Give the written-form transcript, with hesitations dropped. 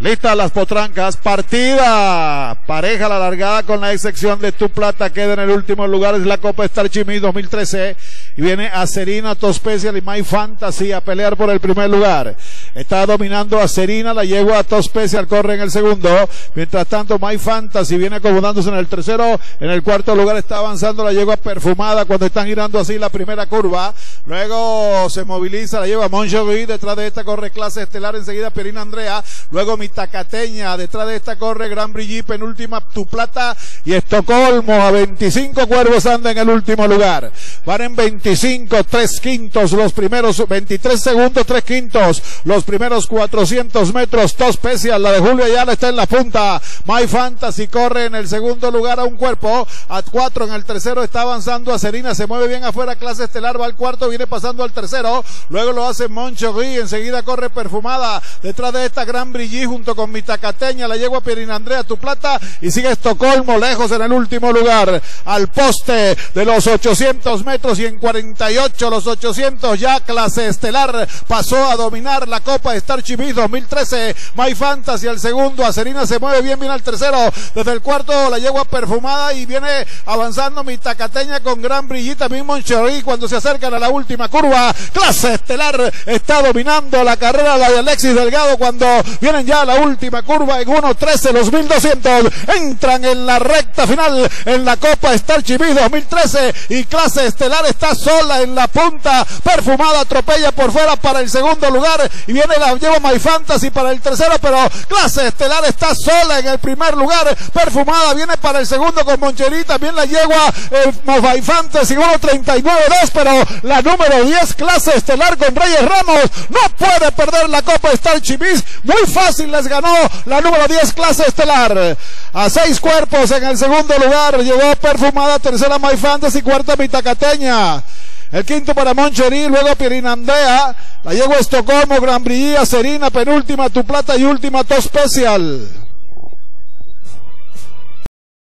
Listas las potrancas, partida pareja la largada con la excepción de Tu Plata, queda en el último lugar, es la Copa Star Chimí 2013 y viene Acerina, Top Special y My Fantasy a pelear por el primer lugar. Está dominando Acerina, la yegua a Top Special corre en el segundo, mientras tanto My Fantasy viene acomodándose en el tercero, en el cuarto lugar está avanzando la yegua Perfumada cuando están girando así la primera curva, luego se moviliza la yegua Moncherie, detrás de esta corre Clase Estelar, enseguida Pierina Andrea, luego Mi Tacateña, detrás de esta corre Gran Brilli, penúltima Tu Plata y Estocolmo a 25 cuervos anda en el último lugar. Van en 25, 3 quintos los primeros, 23 segundos, 3 quintos los primeros 400 metros. Top Special, la de Julio Ayala está en la punta. My Fantasy corre en el segundo lugar a un cuerpo, a 4 en el tercero está avanzando Acerina, se mueve bien afuera Clase Estelar, va al cuarto, viene pasando al tercero, luego lo hace Moncherie, enseguida corre Perfumada, detrás de esta Gran Brilli junto con Mi Tacateña, la yegua Pierina Andrea, Tu Plata y sigue Estocolmo lejos en el último lugar, al poste de los 800 metros y en 48 los 800 ya Clase Estelar pasó a dominar la Copa Star Chimí 2013, My Fantasy al segundo, Acerina se mueve bien al tercero, desde el cuarto la yegua Perfumada y viene avanzando Mi Tacateña con Gran Brilli, también Moncherie cuando se acercan a la última curva, Clase Estelar está dominando la carrera, la de Alexis Delgado cuando vienen ya a la última curva en 1.13 los 1200, entran en la recta final en la Copa Star Chimí 2013 y Clase Estelar está sola en la punta, Perfumada atropella por fuera para el segundo lugar y viene la yegua My Fantasy para el tercero, pero Clase Estelar está sola en el primer lugar, Perfumada viene para el segundo con Moncherie, también la yegua My Fantasy 1.39.2, pero la número 10 Clase Estelar con Reyes Ramos no puede perder la Copa Star Chimí, muy fácil les ganó la número 10 Clase Estelar, a 6 cuerpos en el segundo lugar, llegó Perfumada, tercera My Fantasy, cuarta Mi Tacateña, el quinto para Moncherie, luego Pierina Andrea, la yegua Estocolmo, Gran Brilli, Acerina, penúltima Tu Plata y última Top Special.